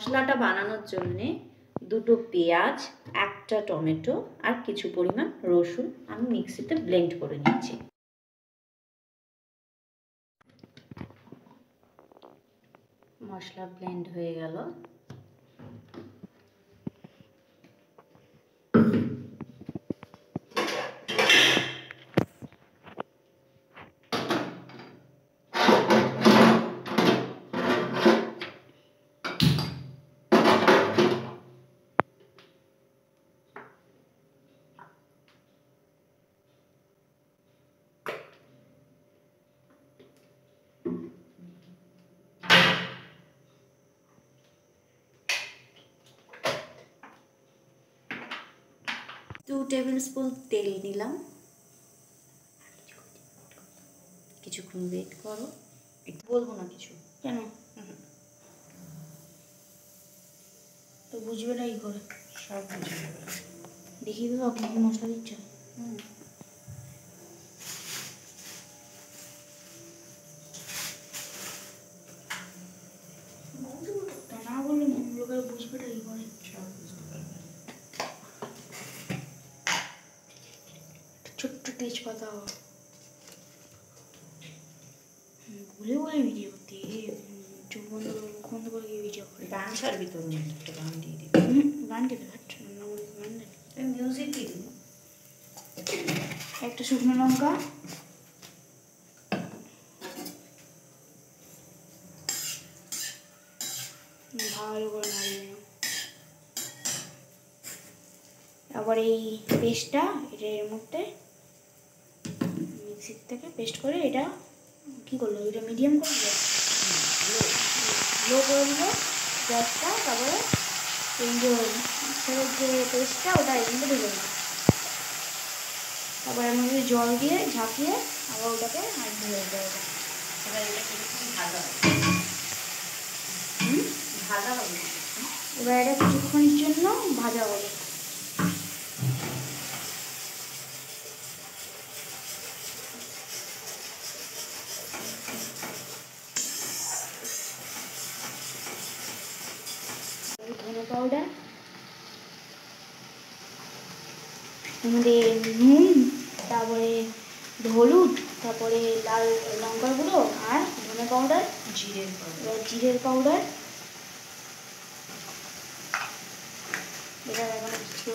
মশলাটা বানানোর জন্যে দুটো পেঁয়াজ, একটা টমেটো আর কিছু পরিমাণ রসুন আমি মিক্সিতে ব্লেন্ড করে নিচ্ছি। মশলা ব্লেন্ড হয়ে গেল। টু টেবিল স্পুন তেল নিলাম। কিছুক্ষণ ওয়েট করো, বলবো না কিছু। কেন? তো বুঝবে না কি করে? সব বুঝে যাবে। দেখিয়ে দেবো কি কি মশলা দিচ্ছ। না বললে লোকের বুঝবে না কি করে? ছোট্ট তেজপাতা বলে বলে ভিডিও করতে চোখ বন্ধ করে মুখ বন্ধ করে গিয়ে ভিডিও করে। গান ছাড়বি তোর মধ্যে একটা গান দিয়ে দিবি। গান দিতে পারছ না, গান দেখ মিউজিক দিয়ে দিবি। একটা শুকনো লঙ্কা, ভালো করে নাড়িয়ে নাও। আবার এই পেস্টটা এটা এর মধ্যে মিক্সির থেকে পেস্ট করে এটা কী করলো, এটা মিডিয়াম করে দিল, লো করে দিল গ্যাসটা। তারপরে এই যে পেস্টটা ওটা এর মধ্যে ঢেলে দিল। তারপরে এর মধ্যে জল দিয়ে ঝাঁকিয়ে আবার ওটাকে আর ঢেলে দিতে হবে। এবার এটা কিছুক্ষণ ভাজা হবে। ভাজা হবে। এবার এটা কিছুক্ষণের জন্য ভাজা হবে। ধনে পাউডার, আমাদের নুন, তারপরে হলুদ, তারপরে লাল লঙ্কার গুঁড়ো আর ধনে পাউডার, জিরের পাউডার। এটা এখন কিছু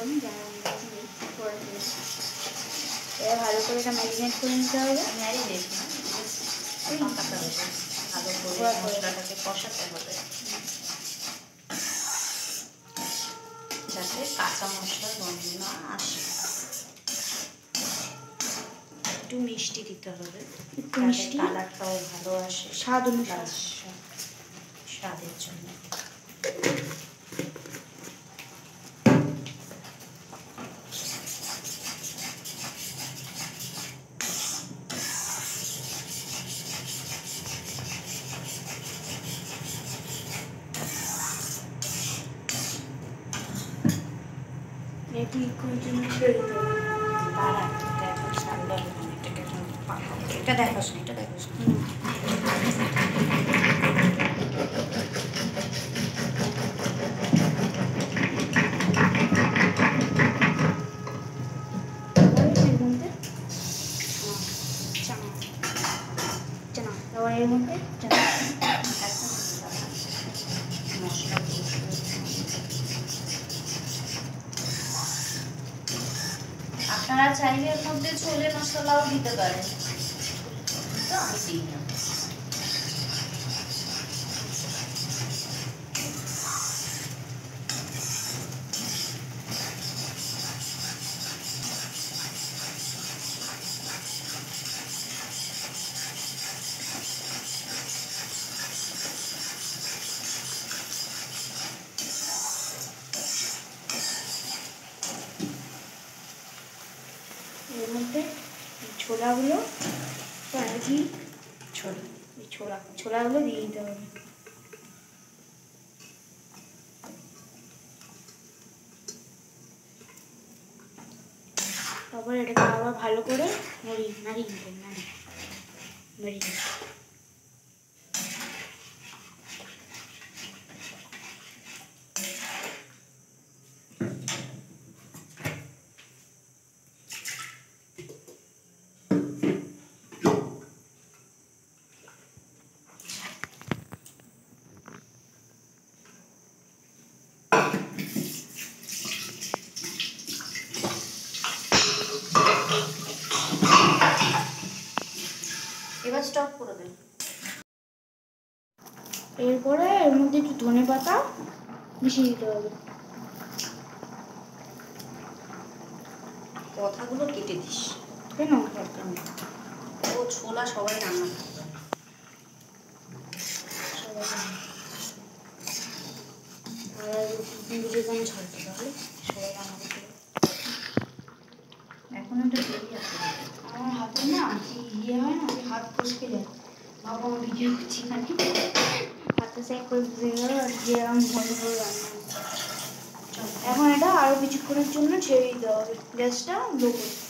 এবার ভালো করে এটা ম্যারিনেট করে নিতে হবে। ম্যারিনেট না, ভালো করে মশলাটাকে কষাতে হবে যাতে কাঁচা মশলার গন্ধ না আসে। একটু মিষ্টি দিতে হবে, একটু মিষ্টি, কালারটাও ভালো আসে, স্বাদ অনুসারে স্বাদের জন্য। এটা দেখাস না, এটা দেখাস না। এর মধ্যে আপনারা চাইলে এর মধ্যে ছোলে মশলাও দিতে পারেন, তো আমি দিই না। এর মধ্যে ছোলাগুলো ছোলাগুলো দিয়ে দিতে হবে। তারপর এটাকে আবার ভালো করে নাড়িয়ে গ্যাসটা অফ করে দে। এরপরে এর মধ্যে একটু ধনে পাতা মিশিয়ে দিতে হবে। কথাগুলো কেটে দিস। কেন? ও ছোলা সবাই রান্না করে। এখন একটা দেরি আছে। আমার হাতে না কি ইয়ে হয় না, হাত ফসকে যায়। বাবা আমার ভিডিও করছি নাকি হাতে চেক করে বুঝে গেল যে আমি ভালো করে রান্না হচ্ছে। এখন এটা আরো কিছুক্ষণের জন্য ছেড়ে দিতে হবে, গ্যাসটা লো করে।